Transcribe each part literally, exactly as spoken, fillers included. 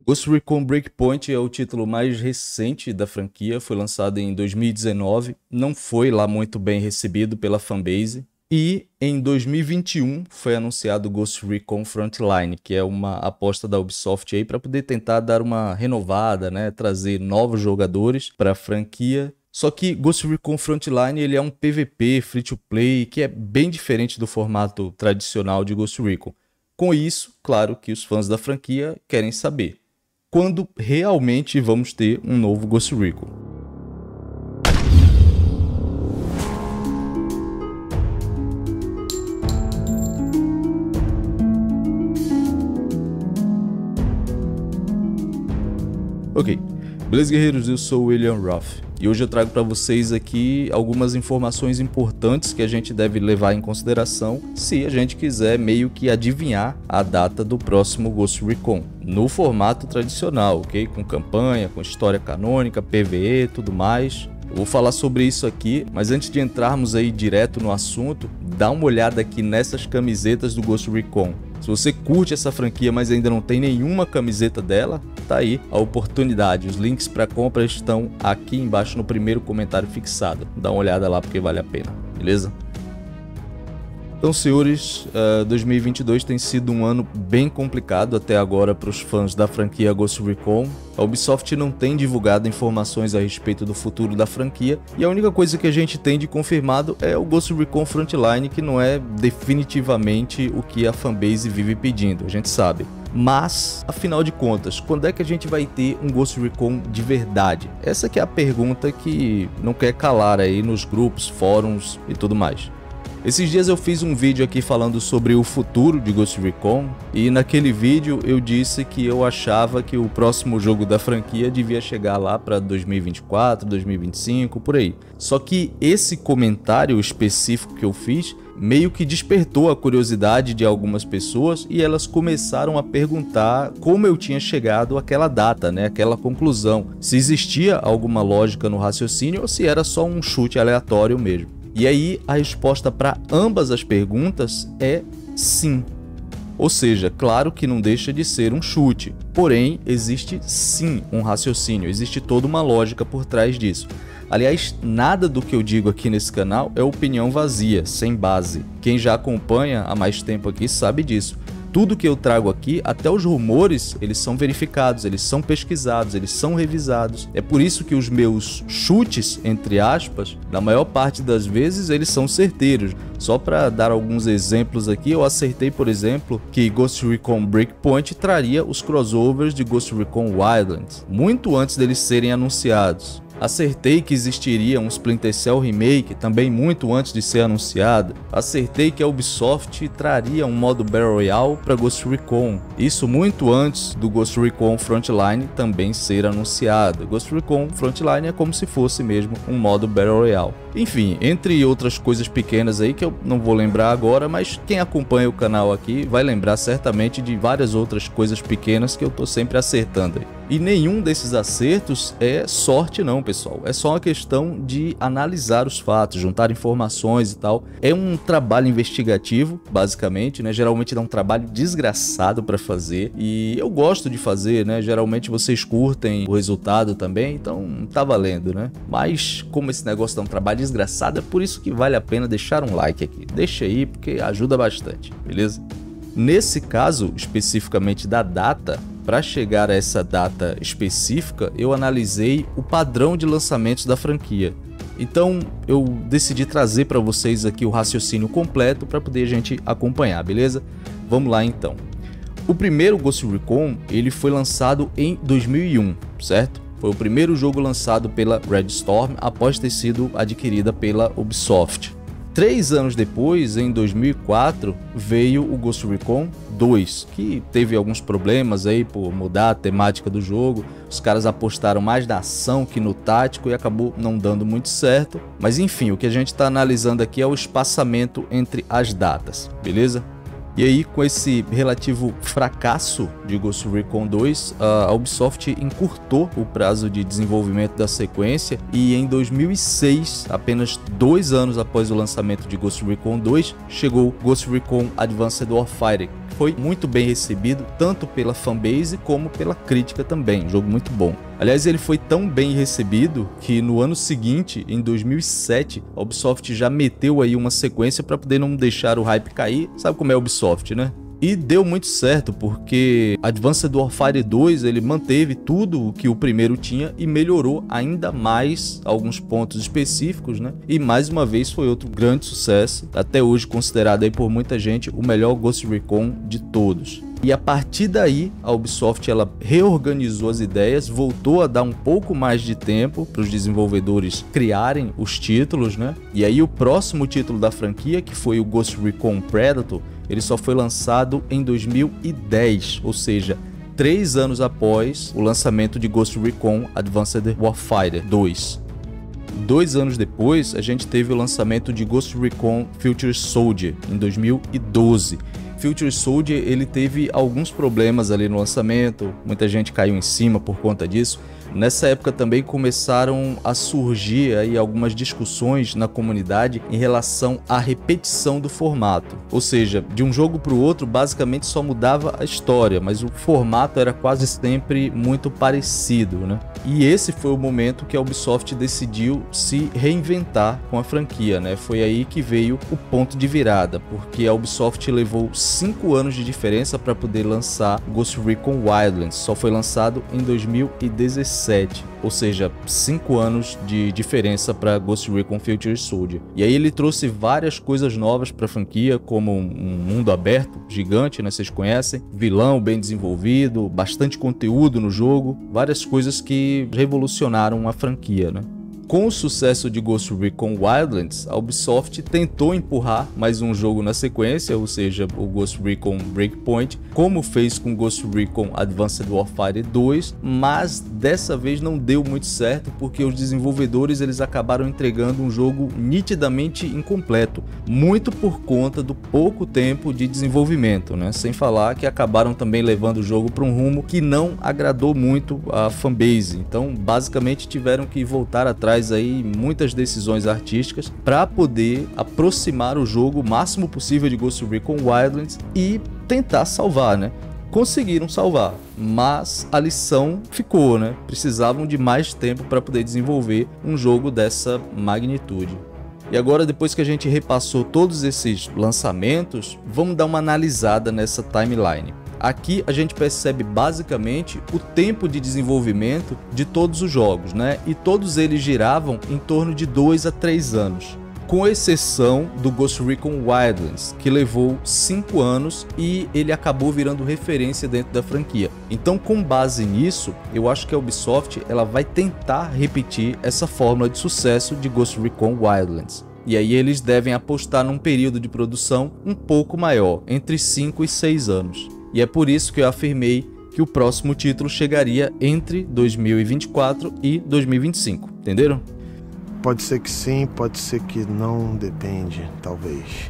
Ghost Recon Breakpoint é o título mais recente da franquia, foi lançado em dois mil e dezenove, não foi lá muito bem recebido pela fanbase. E em dois mil e vinte e um foi anunciado Ghost Recon Frontline, que é uma aposta da Ubisoft aí para poder tentar dar uma renovada, né, trazer novos jogadores para a franquia. Só que Ghost Recon Frontline ele é um P V P free to play que é bem diferente do formato tradicional de Ghost Recon. Com isso, claro que os fãs da franquia querem saber quando realmente vamos ter um novo Ghost Recon. Ok, beleza guerreiros, eu sou o William Roth e hoje eu trago para vocês aqui algumas informações importantes que a gente deve levar em consideração se a gente quiser meio que adivinhar a data do próximo Ghost Recon, no formato tradicional, ok? Com campanha, com história canônica, P V E, tudo mais. Eu vou falar sobre isso aqui, mas antes de entrarmos aí direto no assunto, dá uma olhada aqui nessas camisetas do Ghost Recon. Se você curte essa franquia, mas ainda não tem nenhuma camiseta dela, tá aí a oportunidade. Os links para compra estão aqui embaixo no primeiro comentário fixado. Dá uma olhada lá porque vale a pena, beleza? Então, senhores, uh, dois mil e vinte e dois tem sido um ano bem complicado até agora para os fãs da franquia Ghost Recon. A Ubisoft não tem divulgado informações a respeito do futuro da franquia e a única coisa que a gente tem de confirmado é o Ghost Recon Frontline, que não é definitivamente o que a fanbase vive pedindo, a gente sabe. Mas, afinal de contas, quando é que a gente vai ter um Ghost Recon de verdade? Essa que é a pergunta que não quer calar aí nos grupos, fóruns e tudo mais. Esses dias eu fiz um vídeo aqui falando sobre o futuro de Ghost Recon e naquele vídeo eu disse que eu achava que o próximo jogo da franquia devia chegar lá para dois mil e vinte e quatro, dois mil e vinte e cinco, por aí. Só que esse comentário específico que eu fiz meio que despertou a curiosidade de algumas pessoas e elas começaram a perguntar como eu tinha chegado àquela data, né, aquela conclusão, se existia alguma lógica no raciocínio ou se era só um chute aleatório mesmo. E aí a resposta para ambas as perguntas é sim. Ou seja, claro que não deixa de ser um chute, porém existe sim um raciocínio, existe toda uma lógica por trás disso. Aliás, nada do que eu digo aqui nesse canal é opinião vazia, sem base. Quem já acompanha há mais tempo aqui sabe disso. Tudo que eu trago aqui, até os rumores, eles são verificados, eles são pesquisados, eles são revisados. É por isso que os meus chutes, entre aspas, na maior parte das vezes, eles são certeiros. Só para dar alguns exemplos aqui, eu acertei, por exemplo, que Ghost Recon Breakpoint traria os crossovers de Ghost Recon Wildlands, muito antes deles serem anunciados. Acertei que existiria um Splinter Cell Remake também muito antes de ser anunciado. Acertei que a Ubisoft traria um modo Battle Royale para Ghost Recon. Isso muito antes do Ghost Recon Frontline também ser anunciado. Ghost Recon Frontline é como se fosse mesmo um modo Battle Royale. Enfim, entre outras coisas pequenas aí que eu não vou lembrar agora, mas quem acompanha o canal aqui vai lembrar certamente de várias outras coisas pequenas que eu tô sempre acertando aí. E nenhum desses acertos é sorte não, pessoal. É só uma questão de analisar os fatos, juntar informações e tal. É um trabalho investigativo, basicamente, né? Geralmente dá um trabalho desgraçado para fazer e eu gosto de fazer, né? Geralmente vocês curtem o resultado também, então tá valendo, né? Mas como esse negócio dá um trabalho desgraçado, é por isso que vale a pena deixar um like aqui. Deixa aí porque ajuda bastante, beleza? Nesse caso, especificamente da data, para chegar a essa data específica, eu analisei o padrão de lançamentos da franquia. Então, eu decidi trazer para vocês aqui o raciocínio completo para poder a gente acompanhar, beleza? Vamos lá então. O primeiro Ghost Recon, ele foi lançado em dois mil e um, certo? Foi o primeiro jogo lançado pela Red Storm após ter sido adquirida pela Ubisoft. Três anos depois, em dois mil e quatro, veio o Ghost Recon dois, que teve alguns problemas aí por mudar a temática do jogo. Os caras apostaram mais na ação que no tático e acabou não dando muito certo. Mas enfim, o que a gente está analisando aqui é o espaçamento entre as datas, beleza? E aí, com esse relativo fracasso de Ghost Recon dois, a Ubisoft encurtou o prazo de desenvolvimento da sequência e em dois mil e seis, apenas dois anos após o lançamento de Ghost Recon dois, chegou Ghost Recon Advanced Warfighter, foi muito bem recebido, tanto pela fanbase como pela crítica também, um jogo muito bom. Aliás, ele foi tão bem recebido que no ano seguinte, em dois mil e sete, a Ubisoft já meteu aí uma sequência para poder não deixar o hype cair. Sabe como é a Ubisoft, né? E deu muito certo, porque Advanced Warfare dois ele manteve tudo o que o primeiro tinha e melhorou ainda mais alguns pontos específicos, né? E mais uma vez foi outro grande sucesso, até hoje considerado aí por muita gente o melhor Ghost Recon de todos. E a partir daí, a Ubisoft ela reorganizou as ideias, voltou a dar um pouco mais de tempo para os desenvolvedores criarem os títulos, né? E aí o próximo título da franquia, que foi o Ghost Recon Predator, ele só foi lançado em dois mil e dez, ou seja, três anos após o lançamento de Ghost Recon Advanced Warfare dois. Dois anos depois, a gente teve o lançamento de Ghost Recon Future Soldier, em dois mil e doze. Future Soldier ele teve alguns problemas ali no lançamento, muita gente caiu em cima por conta disso. Nessa época também começaram a surgir aí algumas discussões na comunidade em relação à repetição do formato. Ou seja, de um jogo para o outro basicamente só mudava a história, mas o formato era quase sempre muito parecido, né? E esse foi o momento que a Ubisoft decidiu se reinventar com a franquia, né? Foi aí que veio o ponto de virada, porque a Ubisoft levou cinco anos de diferença para poder lançar Ghost Recon Wildlands. Só foi lançado em dois mil e dezessete, ou seja, cinco anos de diferença para Ghost Recon Future Soldier. E aí ele trouxe várias coisas novas para a franquia, como um mundo aberto gigante, né? Vocês conhecem, vilão bem desenvolvido, bastante conteúdo no jogo, várias coisas que revolucionaram a franquia, né? Com o sucesso de Ghost Recon Wildlands, a Ubisoft tentou empurrar mais um jogo na sequência, ou seja, o Ghost Recon Breakpoint, como fez com Ghost Recon Advanced Warfare dois, mas dessa vez não deu muito certo, porque os desenvolvedores eles acabaram entregando um jogo nitidamente incompleto, muito por conta do pouco tempo de desenvolvimento, né? Sem falar que acabaram também levando o jogo para um rumo que não agradou muito a fanbase, então basicamente tiveram que voltar atrás aí muitas decisões artísticas para poder aproximar o jogo o máximo possível de Ghost Recon Wildlands e tentar salvar, né? Conseguiram salvar, mas a lição ficou, né? Precisavam de mais tempo para poder desenvolver um jogo dessa magnitude. E agora, depois que a gente repassou todos esses lançamentos, vamos dar uma analisada nessa timeline. Aqui a gente percebe basicamente o tempo de desenvolvimento de todos os jogos, né? E todos eles giravam em torno de dois a três anos. Com exceção do Ghost Recon Wildlands, que levou cinco anos e ele acabou virando referência dentro da franquia. Então, com base nisso, eu acho que a Ubisoft ela vai tentar repetir essa fórmula de sucesso de Ghost Recon Wildlands. E aí eles devem apostar num período de produção um pouco maior, entre cinco e seis anos. E é por isso que eu afirmei que o próximo título chegaria entre dois mil e vinte e quatro e dois mil e vinte e cinco, entenderam? Pode ser que sim, pode ser que não, depende, talvez.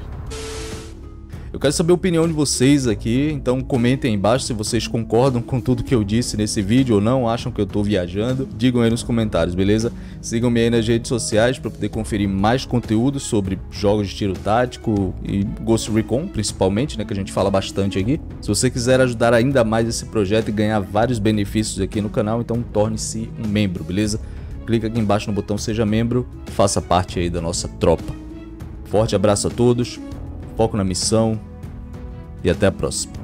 Eu quero saber a opinião de vocês aqui, então comentem aí embaixo se vocês concordam com tudo que eu disse nesse vídeo ou não, acham que eu tô viajando, digam aí nos comentários, beleza? Sigam-me aí nas redes sociais para poder conferir mais conteúdo sobre jogos de tiro tático e Ghost Recon, principalmente, né, que a gente fala bastante aqui. Se você quiser ajudar ainda mais esse projeto e ganhar vários benefícios aqui no canal, então torne-se um membro, beleza? Clica aqui embaixo no botão Seja Membro, faça parte aí da nossa tropa. Forte abraço a todos. Foco na missão e até a próxima.